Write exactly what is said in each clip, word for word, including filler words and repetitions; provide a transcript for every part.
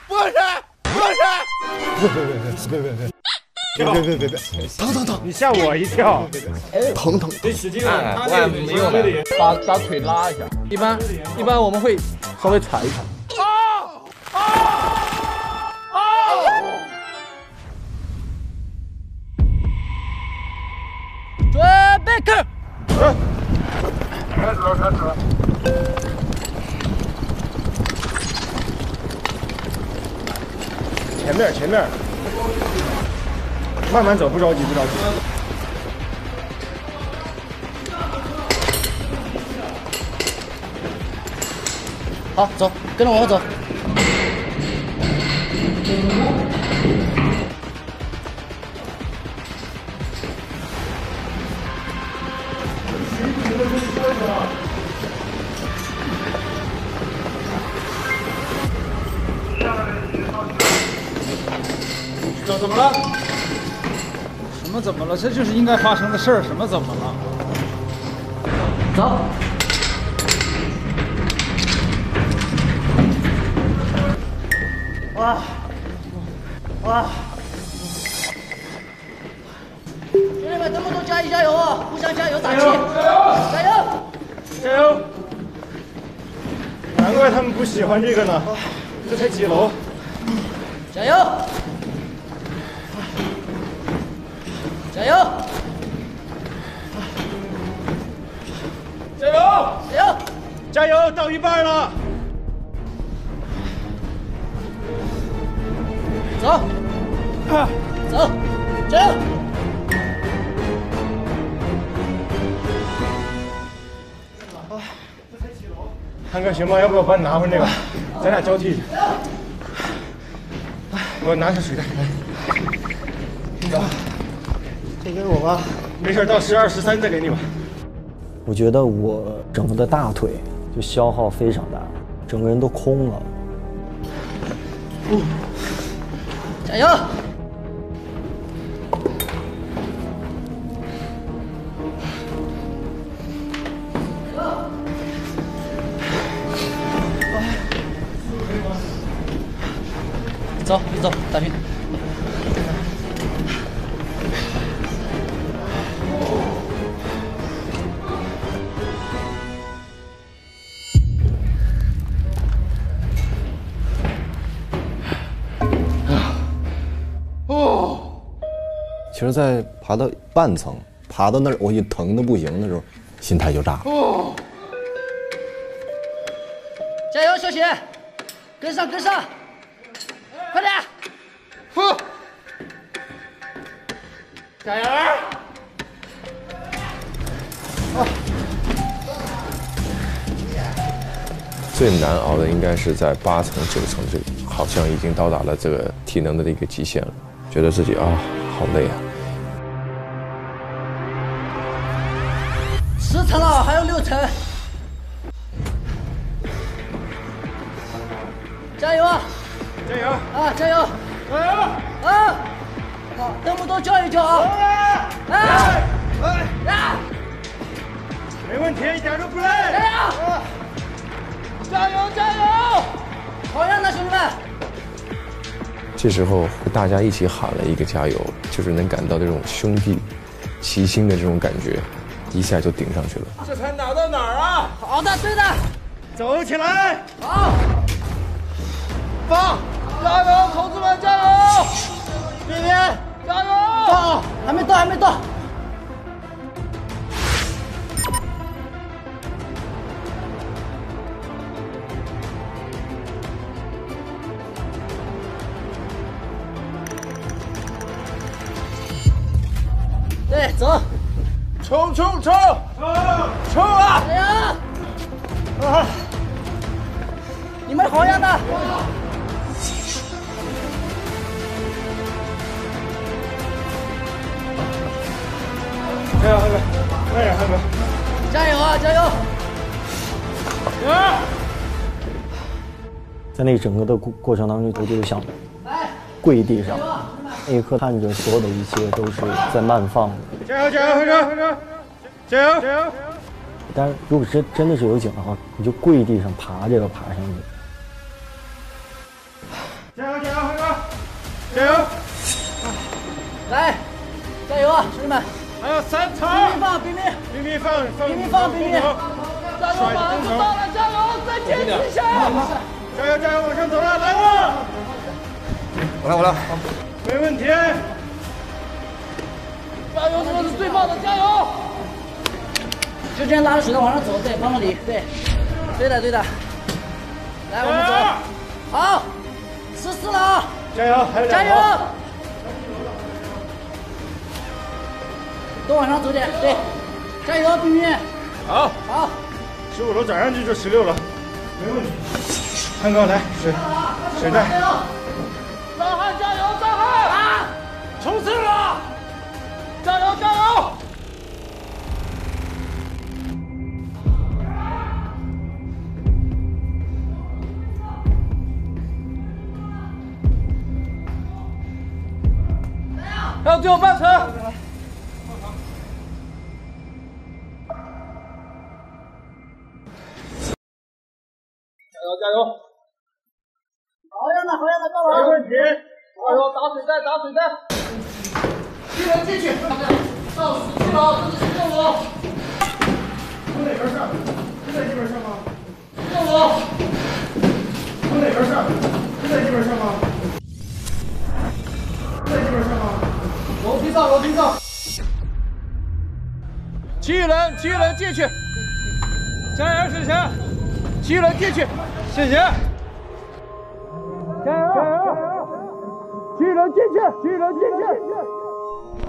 不是，不是，别别别别别别。 别别别别别！疼疼疼！你吓我一跳！疼疼！得使劲啊！不然没用的。 把把腿拉一下。一般一般我们会稍微踩一踩。啊啊啊！准备开始！开始了，开始了。 前面，前面。 慢慢走，不着急，不着急。 好，走，跟着我走。 走，怎么了？ 什么怎么了？这就是应该发生的事儿。什么怎么了？ 走。哇哇！兄弟们，这么多加油加油啊！互相加油打气！加油！ 加油！难怪他们不喜欢这个呢。这才几楼？ 加油！ 加油！ 加油！ 加油！ 加油！到一半了。 走！啊！走！加油！ 汉哥，行吗？要不我帮你拿回那个，咱俩交替。我拿下水袋。走。 这给我吧，没事，到十二、十三再给你吧。 我觉得我整个的大腿就消耗非常大，整个人都空了。 嗯，加油！走，你走，大军。 其实，在爬到半层，爬到那儿我已经疼得不行的时候，心态就炸了。哦、 加油，小雪，跟上，跟上，快点！ 呼，加油！ 啊、最难熬的应该是在八层、九层这里，好像已经到达了这个体能的一个极限了，觉得自己啊，好累啊。 十层了，还有六层，加油啊！ 加油啊！加油！ 加油！ 啊！好，邓布多叫一叫啊！哎！哎！啊！ 没问题，一点都不累！ 加油！加油！加油！好样的，兄弟们！ 这时候大家一起喊了一个加油，就是能感到这种兄弟齐心的这种感觉。 一下就顶上去了， 这才哪到哪儿啊？ 好的，对的， 走起来！ 好， 放，加油，同志们，加油！边边，加油！ 放，还没到，还没到。对，走。 冲冲冲！冲冲啊！ 加油！啊！你们好样的！ 加油，汉哥！慢点，汉哥！ 加油啊！加油！ 加在那整个的过过程当中，我就是想跪地上，那一刻看着所有的一切都是在慢放的。 加油！加油！汉哥！加油！加油！ 但是如果真真的是有井的话，你就跪地上爬这个爬上去。 加油加油，辉哥！加油！ 来，加油啊，兄弟们！ 还有三场。 冰冰放，冰冰。 冰冰放放。 冰冰放，冰冰。加油，马上就到了，加油，再坚持一下！ 加油加油，往上走了，来吧！ 我来我来。 没问题。 加油，这个是最棒的，加油！就这样拉着水道往上走，对，帮着你，对，对的对的。来，我们走。好，十四了啊！ 加油，还有加油！多往上走点，对，加油，冰冰。 好， 好， 十五楼转上去就十六了，没问题。汉哥来，水，水袋。 张翰加油，张翰！啊，冲刺了！加油，加油！ 还有最后半程。加油加油！ 好样的好样的，干嘛？ 没问题。 加油，打水袋打水袋！ 一人进去，到十七楼，这是十六楼。 从哪边上？就在这边上吗？ 十六楼。 从哪边上？就在这边上吗？就在这边上吗？ 楼梯上楼梯上。七人七人进去。加油，世贤！七人进去，世贤！加油！加油！七人进去，七人进去。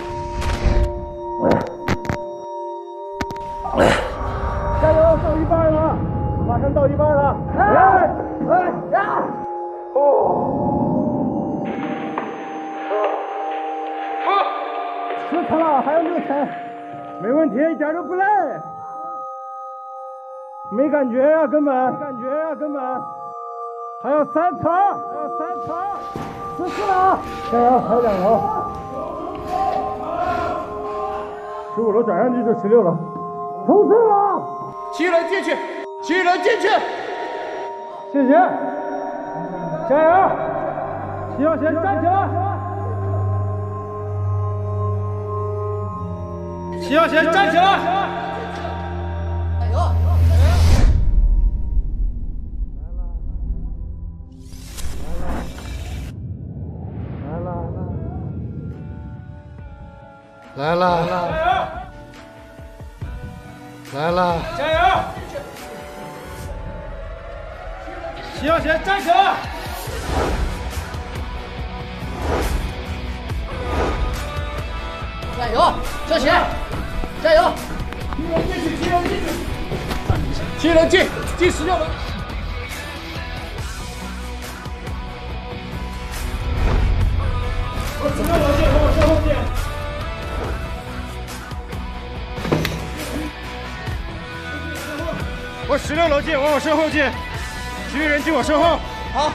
加油，到一半了，马上到一半了。来，来，呀！哦。十层了，还有六层。 没问题，一点都不累。没感觉呀、啊，根本没感觉呀、啊，根本。还有三层，还有三层，十四楼，加油，还有两楼。十五楼转上去就十六了，冲刺了！ 七人进去，七人进去。 谢谢，加油！齐耀贤站起来！齐耀贤站起来！ 加油！ 来了，来了， 加油！齐耀贤站起来！ 加油，小贤，加油！ 七人进去，七人进去，七人进，进十六楼。 我十六楼进，往我身后进。我十六楼进，往我身后进，其余人进我身后。 好。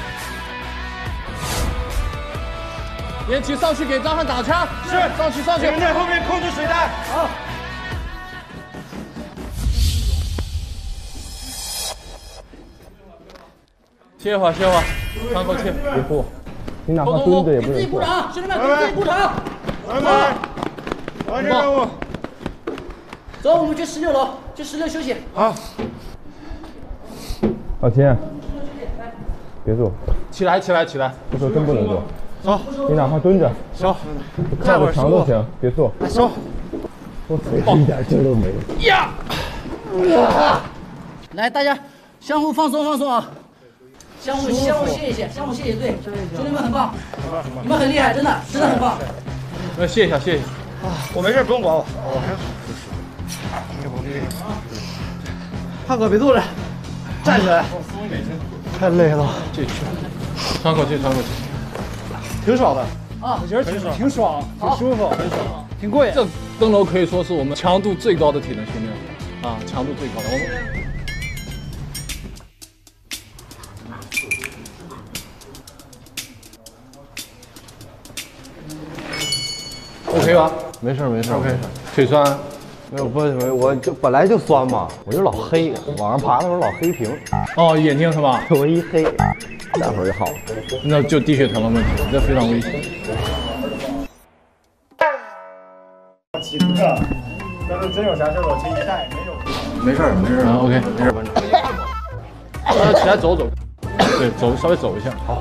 延奇上去给张翰打枪。 是， 上去上去。 你们在后面控制水袋。 好。歇会儿，歇会儿，喘口气。 别哭，你哪怕蹲着也不能过。 给自己鼓掌，兄弟们，给自己鼓掌。 来来，完成任务。 走，我们去十六楼，去十六休息。 好。 老秦，别坐。 起来，起来，起来。 这时候真不能坐。 走， 你哪怕蹲着， 走， 靠着墙都行，别坐。 走。 我腿一点劲都没有。 呀！ 来，大家相互放松放松啊，相互相互谢一谢，相互谢谢，对，兄弟们很棒，你们很厉害，真的真的很棒。 那谢一下，谢一下。 我没事，不用管我。我还。 汉哥别坐着，站起来。 太累了， 继续，喘口气，喘口气。 挺爽的啊， 我觉得挺爽，挺爽，挺舒服，挺爽，挺过瘾。 这登楼可以说是我们强度最高的体能训练啊，强度最高的。我们 OK 吧？ 没事没事 ，OK。腿酸？ 没有，不不，我就本来就酸嘛，我就老黑，往上爬的时候老黑屏。 哦，眼睛是吧？ 我一黑， 待会儿就好了。 那就低血糖的问题，这非常危险。 骑车，要是真有啥事我这一带没有。 没事儿，没事儿。 啊 ，OK， 没事儿，班长。 大家起来走走，对，走稍微走一下。好。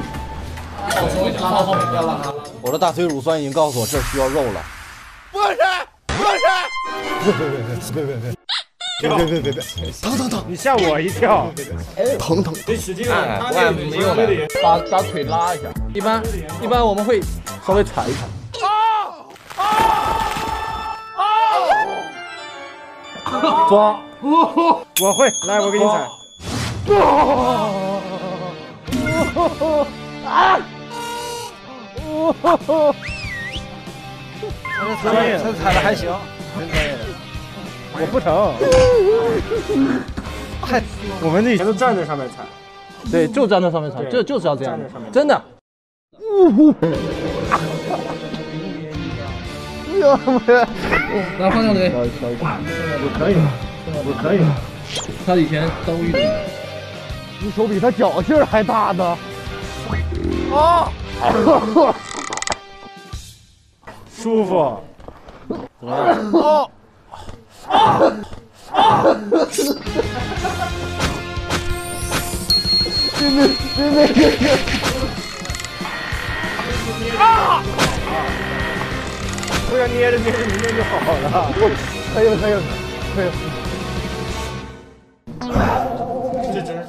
我的大腿乳酸已经告诉我这儿需要肉了。不是，不是。别别别别别别别。别别别别！疼疼疼！ 你吓我一跳！ 疼疼！ 得使劲按不按没用的， 把把腿拉一下。一般一般我们会稍微踩一踩。啊啊啊！抓！ 我会，来，我给你踩。 啊！ 专业，他踩的还行，真专业的。我不疼，太，我们以前都站在上面踩， 对，就站在上面踩，就就是要这样，真的。来换掉腿， 我可以，我可以。 他以前当过运动员， 你手比他脚劲儿还大呢。 啊！舒服。 哦。啊啊！别别别别别别！ 啊！不要捏着捏着，明天就好了。 可以了，可以了，可以了。